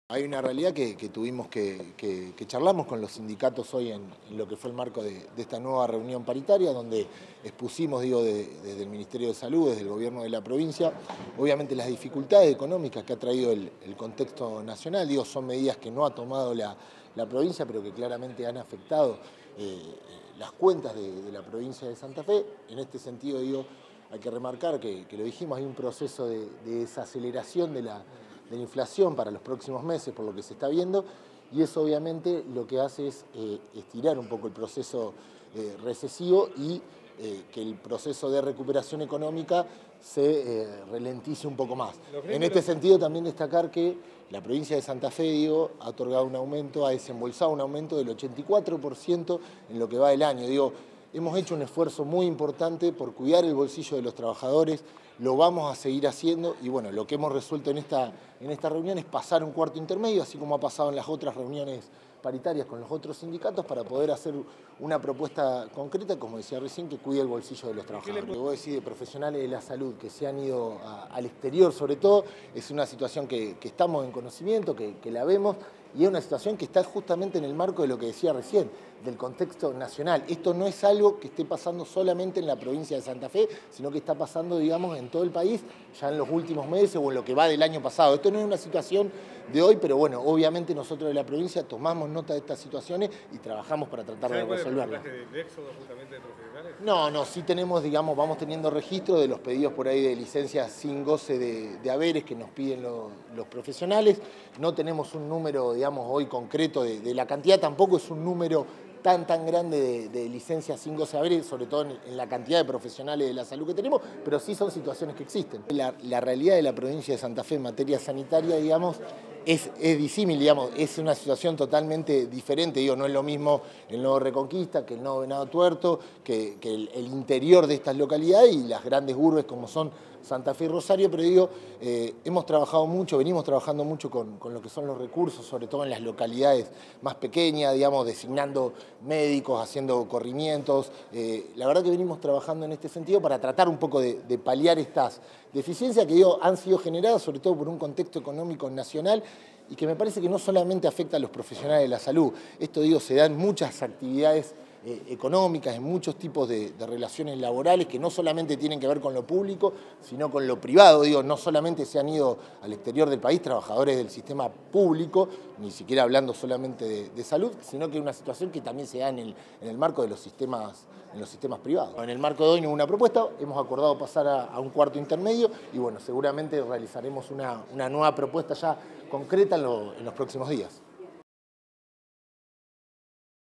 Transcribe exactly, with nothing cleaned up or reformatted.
Hay una realidad que, que tuvimos que, que, que charlamos con los sindicatos hoy en, en lo que fue el marco de, de esta nueva reunión paritaria, donde expusimos, digo, de, desde el Ministerio de Salud, desde el gobierno de la provincia, obviamente las dificultades económicas que ha traído el, el contexto nacional. Digo, son medidas que no ha tomado la, la provincia, pero que claramente han afectado eh, las cuentas de, de la provincia de Santa Fe. En este sentido, digo, hay que remarcar que, que lo dijimos, hay un proceso de, de desaceleración de la de la inflación para los próximos meses, por lo que se está viendo, y eso obviamente lo que hace es eh, estirar un poco el proceso eh, recesivo y eh, que el proceso de recuperación económica se eh, ralentice un poco más. En este sentido también destacar que la provincia de Santa Fe, digo, ha otorgado un aumento, ha desembolsado un aumento del ochenta y cuatro por ciento en lo que va del año. Digo, hemos hecho un esfuerzo muy importante por cuidar el bolsillo de los trabajadores, lo vamos a seguir haciendo y bueno, lo que hemos resuelto en esta, en esta reunión es pasar un cuarto intermedio, así como ha pasado en las otras reuniones paritarias con los otros sindicatos, para poder hacer una propuesta concreta, como decía recién, que cuide el bolsillo de los trabajadores. Lo que vos decís de profesionales de la salud que se han ido a, al exterior, sobre todo, es una situación que, que estamos en conocimiento, que, que la vemos, y es una situación que está justamente en el marco de lo que decía recién, del contexto nacional. Esto no es algo que esté pasando solamente en la provincia de Santa Fe, sino que está pasando, digamos, en todo el país, ya en los últimos meses o en lo que va del año pasado. Esto no es una situación de hoy, pero bueno, obviamente nosotros de la provincia tomamos nota de estas situaciones y trabajamos para tratar de resolverlas. ¿De éxodo justamente de profesionales? No, no, sí tenemos, digamos, vamos teniendo registro de los pedidos por ahí de licencias sin goce de, de haberes que nos piden lo, los profesionales. No tenemos un número, digamos, hoy concreto de, de la cantidad, tampoco es un número tan tan grande de, de licencias sin goce de haberes, sobre todo en, en la cantidad de profesionales de la salud que tenemos, pero sí son situaciones que existen. La, la realidad de la provincia de Santa Fe en materia sanitaria, digamos, es, es disímil, digamos, es una situación totalmente diferente. Digo, no es lo mismo el Nuevo Reconquista que el Nuevo Venado Tuerto, que, que el, el interior de estas localidades y las grandes urbes como son Santa Fe y Rosario, pero digo, eh, hemos trabajado mucho, venimos trabajando mucho con, con lo que son los recursos, sobre todo en las localidades más pequeñas, digamos, designando médicos, haciendo corrimientos. Eh, la verdad que venimos trabajando en este sentido para tratar un poco de, de paliar estas deficiencias que digo, han sido generadas sobre todo por un contexto económico nacional y que me parece que no solamente afecta a los profesionales de la salud. Esto, digo, se da en muchas actividades Eh, económicas, en muchos tipos de, de relaciones laborales que no solamente tienen que ver con lo público, sino con lo privado. Digo, no solamente se han ido al exterior del país trabajadores del sistema público, ni siquiera hablando solamente de, de salud, sino que es una situación que también se da en el, en el marco de los sistemas, en los sistemas privados. En el marco de hoy no hubo una propuesta, hemos acordado pasar a, a un cuarto intermedio y bueno, seguramente realizaremos una, una nueva propuesta ya concreta en, lo, en los próximos días.